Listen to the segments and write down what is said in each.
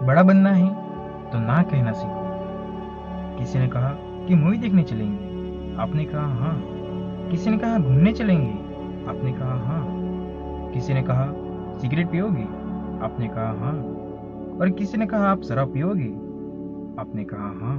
बड़ा बनना है तो ना कहना सीखो। किसी ने कहा कि मूवी देखने चलेंगे, आपने कहा हाँ। किसी ने कहा घूमने चलेंगे, आपने कहा हाँ। किसी ने कहा सिगरेट पियोगे, आपने कहा हाँ। और किसी ने कहा आप शराब पियोगे, आपने कहा हाँ।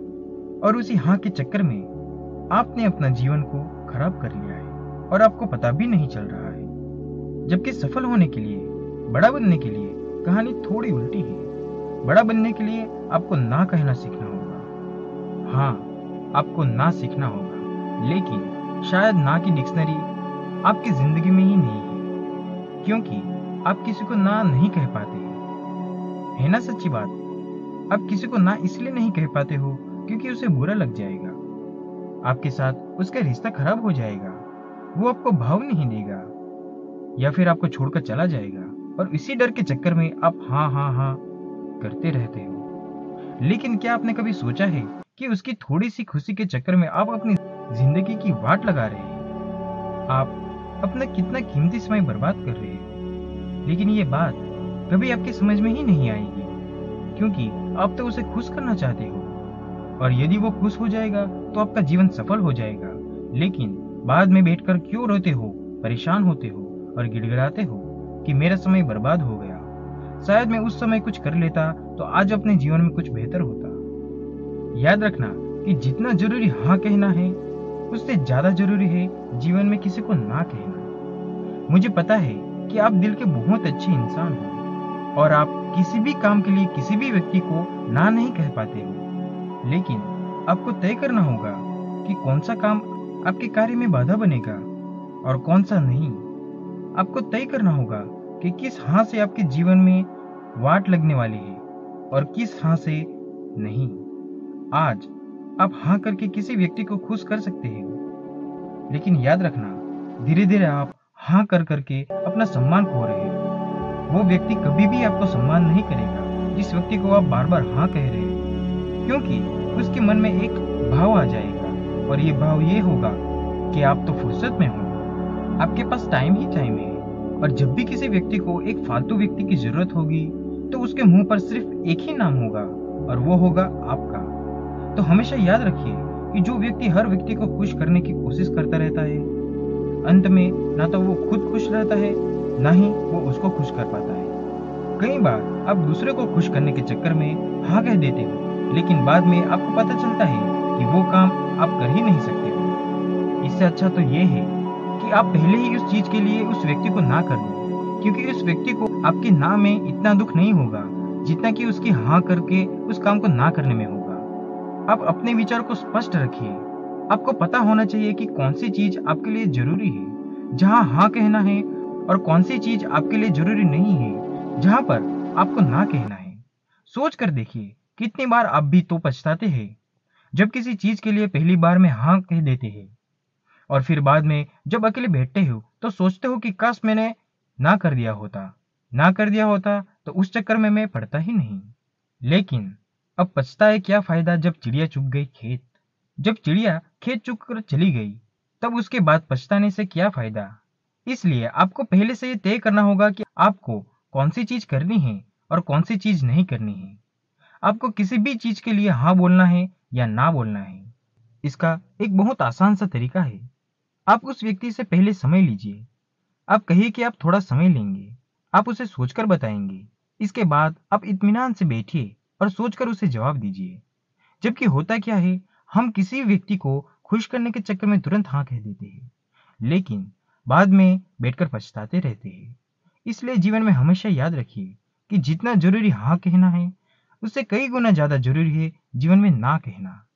और उसी हाँ के चक्कर में आपने अपना जीवन को खराब कर लिया है और आपको पता भी नहीं चल रहा है। जबकि सफल होने के लिए, बड़ा बनने के लिए कहानी थोड़ी उल्टी है। बड़ा बनने के लिए आपको ना कहना सीखना होगा। हाँ, आपको ना सीखना होगा, लेकिन शायद ना की डिक्शनरी आपकी जिंदगी में ही नहीं है, क्योंकि आप किसी को ना नहीं कह पाते हैं। है ना सच्ची बात? आप किसी को ना इसलिए नहीं कह पाते हो क्योंकि उसे बुरा लग जाएगा, आपके साथ उसका रिश्ता खराब हो जाएगा, वो आपको भाव नहीं देगा, या फिर आपको छोड़कर चला जाएगा। और इसी डर के चक्कर में आप हाँ हाँ हाँ करते रहते हो। लेकिन क्या आपने कभी सोचा है कि उसकी थोड़ी सी खुशी के चक्कर में आप अपनी जिंदगी की वाट लगा रहे हैं? आप अपना कितना कीमती समय बर्बाद कर रहे हो। लेकिन ये बात कभी आपकी समझ में ही नहीं आएगी, क्योंकि आप तो उसे खुश करना चाहते हो। और यदि वो खुश हो जाएगा तो आपका जीवन सफल हो जाएगा। लेकिन बाद में बैठकर क्यों रोते हो, परेशान होते हो और गिड़गिड़ाते हो कि मेरा समय बर्बाद हो गया, शायद मैं उस समय कुछ कर लेता तो आज अपने जीवन में कुछ बेहतर होता। याद रखना कि जितना जरूरी हाँ कहना है, उससे ज्यादा जरूरी है जीवन में किसी को ना कहना। मुझे पता है कि आप दिल के बहुत अच्छे इंसान हो और आप किसी भी काम के लिए किसी भी व्यक्ति को ना नहीं कह पाते हो। लेकिन आपको तय करना होगा कि कौन सा काम आपके कार्य में बाधा बनेगा और कौन सा नहीं। आपको तय करना होगा कि किस हाँ से आपके जीवन में वाट लगने वाली है और किस हाँ से नहीं। आज आप हाँ करके किसी व्यक्ति को खुश कर सकते हैं, लेकिन याद रखना, धीरे धीरे आप हाँ कर करके अपना सम्मान खो रहे हो। वो व्यक्ति कभी भी आपको सम्मान नहीं करेगा जिस व्यक्ति को आप बार बार हाँ कह रहे हो, क्योंकि उसके मन में एक भाव आ जाएगा और ये भाव ये होगा कि आप तो फुर्सत में हो, आपके पास टाइम ही टाइम है। और जब भी किसी व्यक्ति को एक फालतू व्यक्ति की जरूरत होगी तो उसके मुंह पर सिर्फ एक ही नाम होगा और वो होगा आपका। तो हमेशा याद रखिए कि जो व्यक्ति हर व्यक्ति को खुश करने की कोशिश करता रहता है, अंत में ना तो वो खुद खुश रहता है, ना ही वो उसको खुश कर पाता है। कई बार आप दूसरे को खुश करने के चक्कर में हाँ कह देते हो, लेकिन बाद में आपको पता चलता है कि वो काम आप कर ही नहीं सकते हो। इससे अच्छा तो ये है कि आप पहले ही उस चीज के लिए उस व्यक्ति को ना कर दो, क्योंकि उस व्यक्ति को आपके ना में इतना दुख नहीं होगा जितना कि उसकी हाँ करके उस काम को ना करने में होगा। आप अपने विचार को स्पष्ट रखिए। आपको पता होना चाहिए कि कौन सी चीज आपके लिए जरूरी है, जहां हाँ कहना है, और कौन सी चीज आपके लिए जरूरी नहीं है, जहां पर आपको ना कहना है। सोच कर देखिए, कितनी बार आप भी तो पछताते हैं जब किसी चीज के लिए पहली बार में हाँ कह देते हैं और फिर बाद में जब अकेले बैठते हो तो सोचते हो कि काश मैंने ना कर दिया होता, ना कर दिया होता तो उस चक्कर में मैं पड़ता ही नहीं। लेकिन अब पछताए क्या फायदा जब चिड़िया चुग गई खेत। जब चिड़िया खेत चुग कर चली गई तब उसके बाद पछताने से क्या फायदा। इसलिए आपको पहले से ये तय करना होगा कि आपको कौन सी चीज करनी है और कौन सी चीज नहीं करनी है। आपको किसी भी चीज के लिए हाँ बोलना है या ना बोलना है। इसका एक बहुत आसान सा तरीका है। आप उस व्यक्ति से पहले समय लीजिए। आप कहिए कि आप थोड़ा समय लेंगे, आप उसे सोचकर बताएंगे। इसके बाद आप इत्मीनान से बैठिए और सोचकर उसे जवाब दीजिए। जबकि होता क्या है, हम किसी व्यक्ति को खुश करने के चक्कर में तुरंत हाँ कह देते हैं, लेकिन बाद में बैठकर पछताते रहते हैं। इसलिए जीवन में हमेशा याद रखिए कि जितना जरूरी हाँ कहना है, उससे कई गुना ज्यादा जरूरी है जीवन में ना कहना।